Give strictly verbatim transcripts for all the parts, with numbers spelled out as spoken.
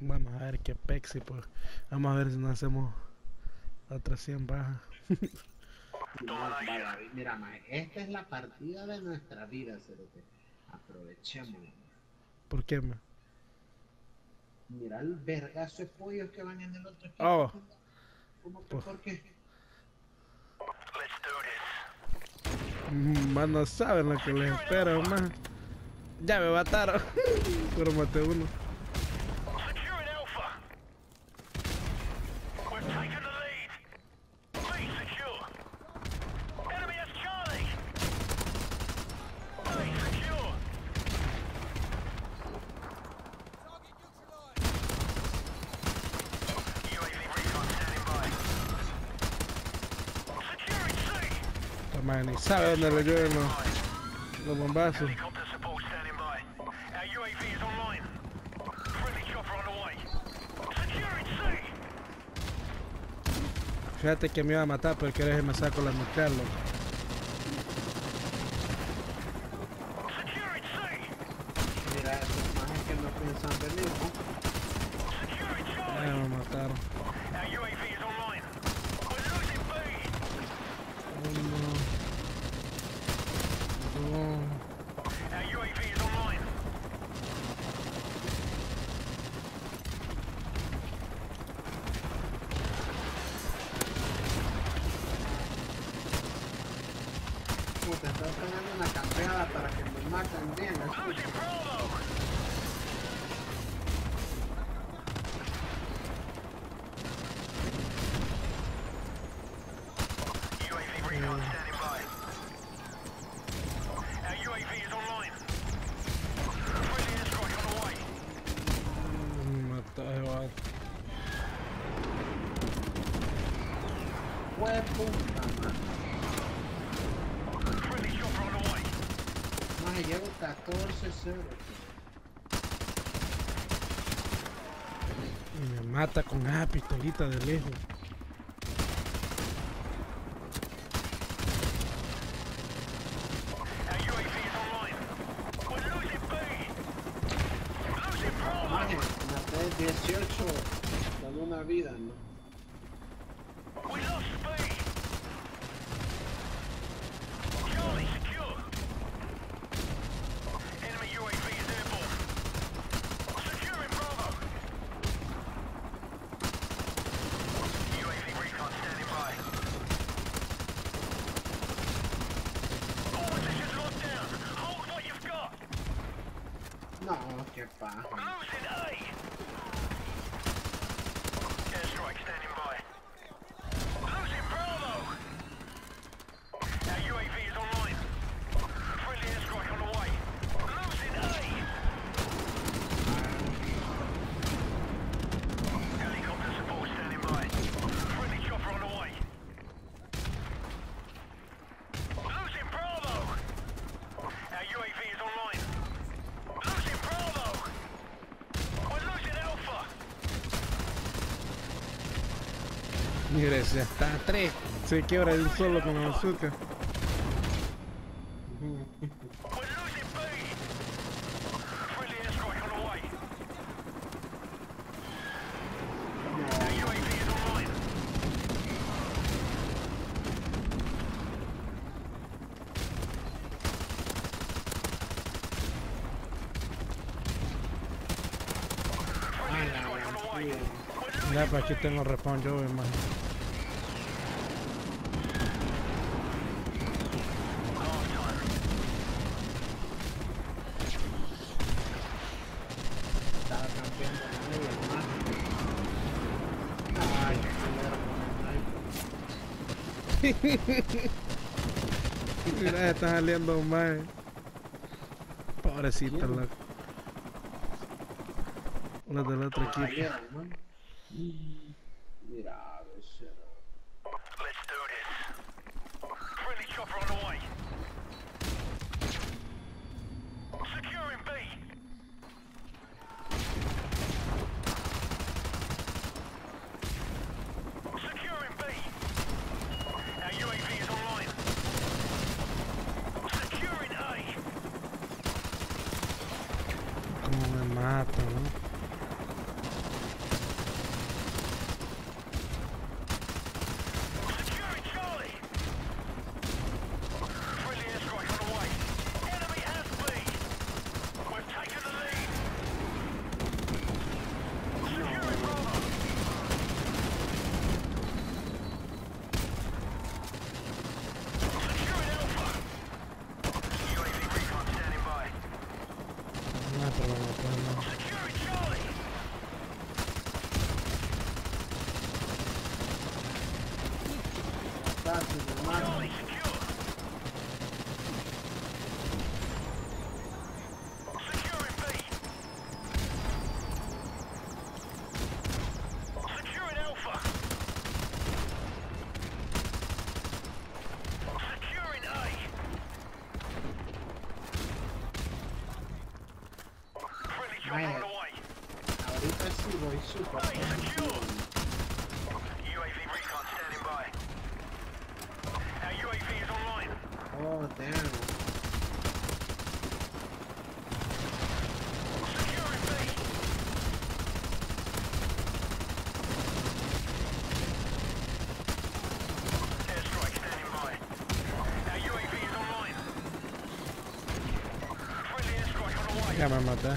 Vamos a ver qué pexi, pues. Vamos a ver si nos hacemos otras cien bajas. No, vaya, mira, ma, esta es la partida de nuestra vida, cerote. Aprovechémosla. ¿Por qué, ma? Mira el vergazo de pollos que van en el otro equipo. Oh. ¿Cómo que Pues, por qué? más no saben lo que les espera, más. Ya me mataron. Pero maté uno. Man, ni sabe dónde le llueven los, los bombazos. Fíjate que me iba a matar, pero que me saco la nuclear, loco. Mira, esos majes que no piensan venir, ¿no? Ya me mataron. Puta, estoy poniendo una campeada para que me maten bien. Fue puta, man. Más llevo catorce cero. Y me mata con esa pistolita de lejos. Maje, maté dieciocho con una vida, ¿no? No, qué paja. Mire, ya está a tres. Se quiebra él solo con el azúcar. Ya, pues aquí tengo respawn yo, hermano. Estaba campeando la media, hermano. Ay, qué Mira, está saliendo más. Pobrecita, la. Una del otro equipo. Mira, a ver, Como me mata, ¿no? casi me mata. Ay, ahorita sí voy super positivo. U A V recon standing by. Our U A V is online. Oh, damn. Securing B. Airstrike standing by. Our U A V is online. Friendly airstrike on the way. Ya me maté.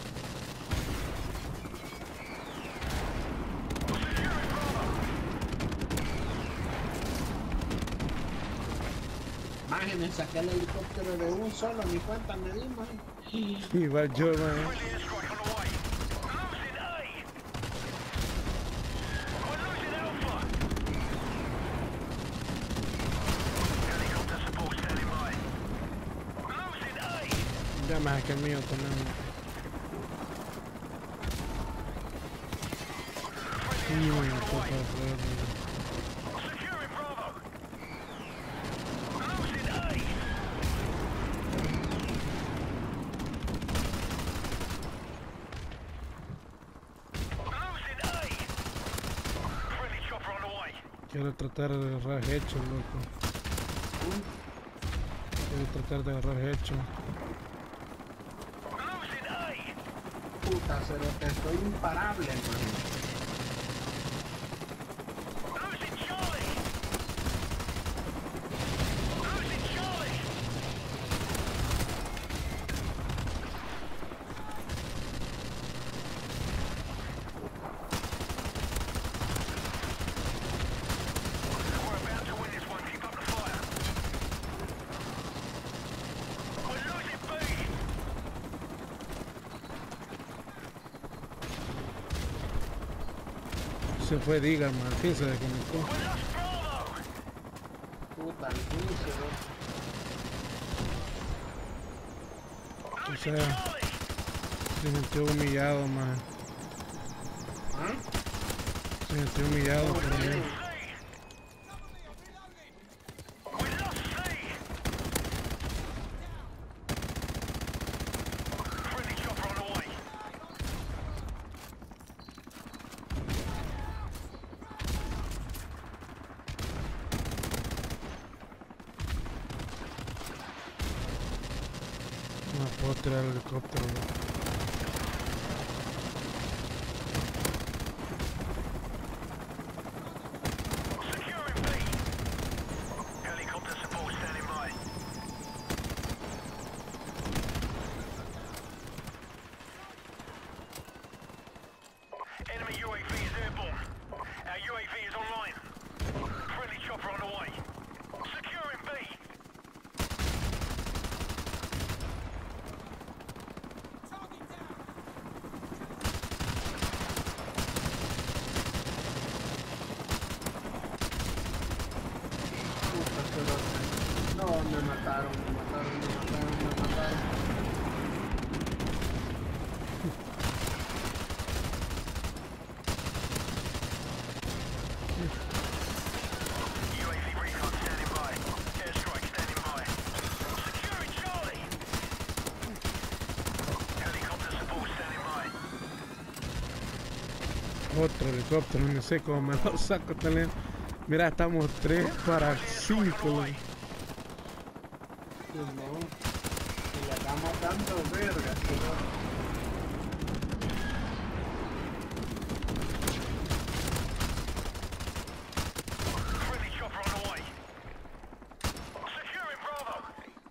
Maje, me saqué el helicóptero de un solo, ni cuenta me di, maje. Igual yo, man. Friendly airstrike on the way. Losing A. We're losing Alpha. Helicopter support standing by. Losing A. Ya más que el mío también. Friendly Uy, airstrike on the puta, way. joder. Securing Bravo. Losing A. Losing A. Friendly chopper on the way. Quiero tratar de agarrar hecho, loco. Quiero tratar de agarrar hecho. Losing A. Puta, pero te estoy imparable, maje. Losing Charlie. Losing Charlie. We're about to win this one. Keep up the fire. We're losing B. Se fue, diga, man. ¿Qué se desconectó? We lost Bravo. Puta, el juicio, O Losing sea, Charlie. se sintió humillado, man. ¿ah? Se sintió humillado por mí. We lost C. Friendly chopper on the way. No puedo tirar el helicóptero, loco. Securing B. Helicopter support standing by. Enemy U A V is airborne. Our U A V is online. Friendly chopper on the way. Securing B. Puta, pero... No, me mataron, me mataron, me mataron, me mataron. U A V recon standing by. Airstrike standing by. Securing Charlie. Helicopter support standing by. Otro helicóptero, no sé cómo me lo saco también. Mira, estamos tres para cinco, loco. Sí, no. Y le estamos dando verga, pero... Friendly chopper on the way. Securing Bravo.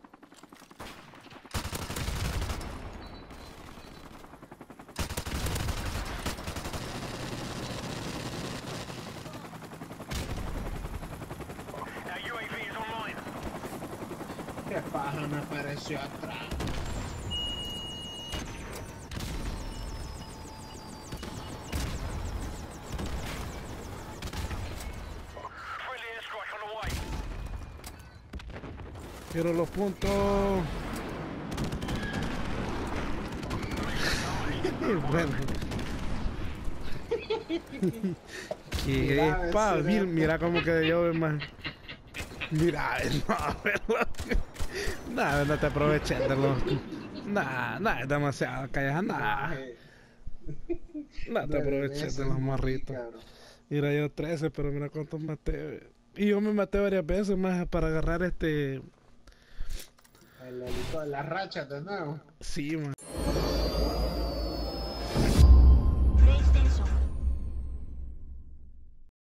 Our U A V is online. ¿Qué paja me apareció atrás? Friendly airstrike on the way. Quiero los puntos. Bueno. Que pabil, mira como que yo más. Mira, no, no, no te aproveches de los. Nah, nah, es demasiado calleja, nah. No te aproveches de los morritos. Mira, yo trece, pero mira cuántos maté. Y yo me maté varias veces más para agarrar este. El, el, las rachas de nuevo. Sí, man.